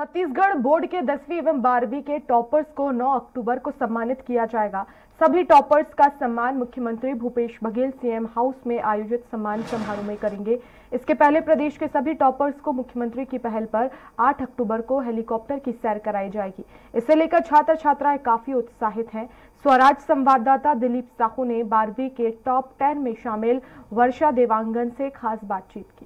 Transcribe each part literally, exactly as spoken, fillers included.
Chhattisgarh board के दसवीं एवं बारहवीं के टॉपर्स को नौ अक्टूबर को सम्मानित किया जाएगा। सभी टॉपर्स का सम्मान मुख्यमंत्री भूपेश बघेल सीएम हाउस में आयोजित सम्मान समारोह में करेंगे। इसके पहले प्रदेश के सभी टॉपर्स को मुख्यमंत्री की पहल पर आठ अक्टूबर को हेलीकॉप्टर की सैर कराई जाएगी। इसे लेकर छात्र छात्राएं काफी उत्साहित हैं। स्वराज संवाददाता दिलीप साहू ने बारहवीं के टॉप टेन में शामिल वर्षा देवांगन से खास बातचीत की।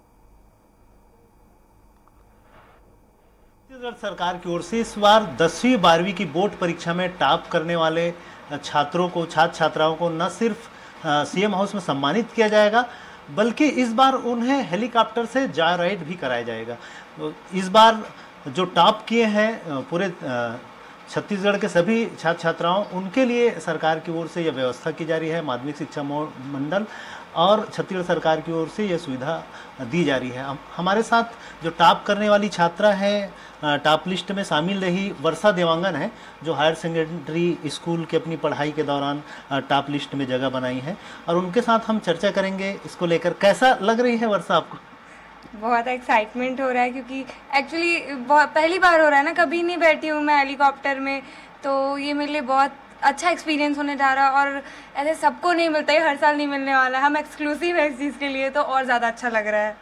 छत्तीसगढ़ सरकार की ओर से इस बार दसवीं बारहवीं की बोर्ड परीक्षा में टॉप करने वाले छात्रों को छात्र छात्राओं को न सिर्फ सीएम हाउस में सम्मानित किया जाएगा, बल्कि इस बार उन्हें हेलीकॉप्टर से जॉय राइड भी कराया जाएगा। इस बार जो टॉप किए हैं पूरे छत्तीसगढ़ के सभी छात्र छात्राओं, उनके लिए सरकार की ओर से यह व्यवस्था की जा रही है। माध्यमिक शिक्षा मंडल और छत्तीसगढ़ सरकार की ओर से यह सुविधा दी जा रही है। हम हमारे साथ जो टॉप करने वाली छात्रा है, टॉप लिस्ट में शामिल रही वर्षा देवांगन है, जो हायर सेकेंडरी स्कूल की अपनी पढ़ाई के दौरान टॉप लिस्ट में जगह बनाई है, और उनके साथ हम चर्चा करेंगे इसको लेकर। कैसा लग रही है वर्षा आपको? बहुत एक्साइटमेंट हो रहा है क्योंकि एक्चुअली पहली बार हो रहा है ना, कभी नहीं बैठी हूँ मैं हेलीकॉप्टर में, तो ये मेरे लिए बहुत अच्छा एक्सपीरियंस होने जा रहा है। और ऐसे सबको नहीं मिलता है, हर साल नहीं मिलने वाला है, हम एक्सक्लूसिव है इस चीज़ के लिए, तो और ज़्यादा अच्छा लग रहा है।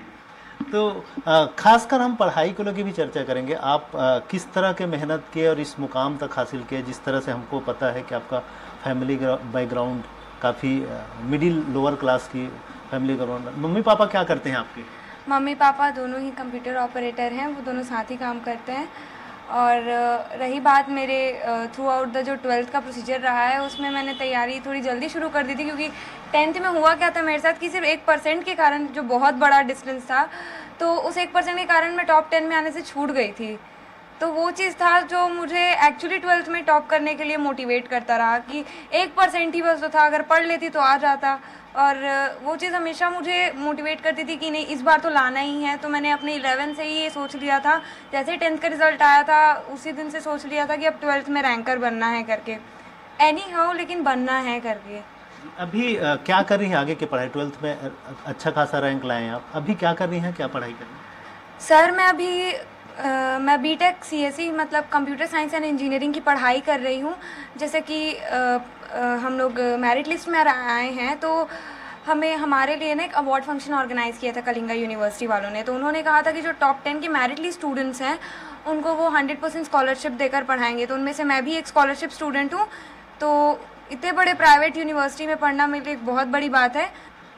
तो खासकर हम पढ़ाई को लेकर भी चर्चा करेंगे। आप आ, किस तरह के मेहनत किए और इस मुकाम तक हासिल किए? जिस तरह से हमको पता है कि आपका फैमिली बैकग्राउंड काफ़ी मिडिल लोअर क्लास की फैमिली बैकग्राउंड। मम्मी पापा क्या करते हैं आपके? मम्मी पापा दोनों ही कंप्यूटर ऑपरेटर हैं, वो दोनों साथ ही काम करते हैं। और रही बात मेरे थ्रू आउट द जो ट्वेल्थ का प्रोसीजर रहा है, उसमें मैंने तैयारी थोड़ी जल्दी शुरू कर दी थी, क्योंकि टेंथ में हुआ क्या था मेरे साथ कि सिर्फ एक परसेंट के कारण, जो बहुत बड़ा डिस्टेंस था, तो उस एक परसेंट के कारण मैं टॉप टेन में आने से छूट गई थी। तो वो चीज़ था जो मुझे एक्चुअली ट्वेल्थ में टॉप करने के लिए मोटिवेट करता रहा कि एक परसेंट ही बस तो था, अगर पढ़ लेती तो आ जाता। और वो चीज़ हमेशा मुझे मोटिवेट करती थी कि नहीं, इस बार तो लाना ही है। तो मैंने अपने इलेवन से ही ये सोच लिया था, जैसे टेंथ का रिजल्ट आया था उसी दिन से सोच लिया था कि अब ट्वेल्थ में रैंकर बनना है करके, एनी हाउ लेकिन बनना है करके। अभी आ, क्या कर रही हैं आगे की पढ़ाई? ट्वेल्थ में अच्छा खासा रैंक लाए हैं आप, अभी क्या कर रही हैं, क्या पढ़ाई कर रही हैं? सर मैं अभी Uh, मैं बीटेक सीएसई मतलब कंप्यूटर साइंस एंड इंजीनियरिंग की पढ़ाई कर रही हूँ। जैसे कि uh, uh, हम लोग मेरिट लिस्ट में आए हैं, तो हमें हमारे लिए ना एक अवार्ड फंक्शन ऑर्गेनाइज़ किया था कलिंगा यूनिवर्सिटी वालों ने। तो उन्होंने कहा था कि जो टॉप टेन के मेरिट लिस्ट स्टूडेंट्स हैं उनको वो हंड्रेड परसेंट स्कॉलरशिप देकर पढ़ाएंगे। तो उनमें से मैं भी एक स्कॉलरशिप स्टूडेंट हूँ। तो इतने बड़े प्राइवेट यूनिवर्सिटी में पढ़ना मेरे लिए एक बहुत बड़ी बात है।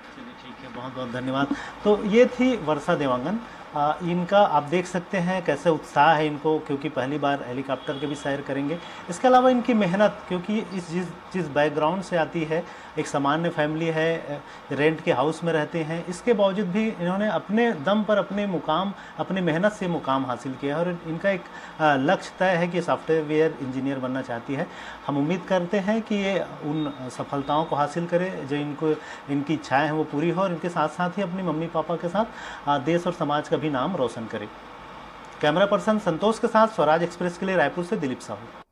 ठीक है, बहुत बहुत धन्यवाद। तो ये थी वर्षा देवांगन। आ, इनका आप देख सकते हैं कैसे उत्साह है इनको, क्योंकि पहली बार हेलीकॉप्टर के भी सैर करेंगे। इसके अलावा इनकी मेहनत, क्योंकि इस जिस जिस बैकग्राउंड से आती है, एक सामान्य फैमिली है, रेंट के हाउस में रहते हैं, इसके बावजूद भी इन्होंने अपने दम पर अपने मुकाम अपनी मेहनत से मुकाम हासिल किया है। और इनका एक लक्ष्य तय है कि सॉफ्टवेयर इंजीनियर बनना चाहती है। हम उम्मीद करते हैं कि ये उन सफलताओं को हासिल करे जो इनको इनकी इच्छाएँ हैं वो पूरी हो, और इनके साथ साथ ही अपनी मम्मी पापा के साथ देश और समाज का भी नाम रोशन करे। कैमरा पर्सन संतोष के साथ स्वराज एक्सप्रेस के लिए रायपुर से दिलीप साहू।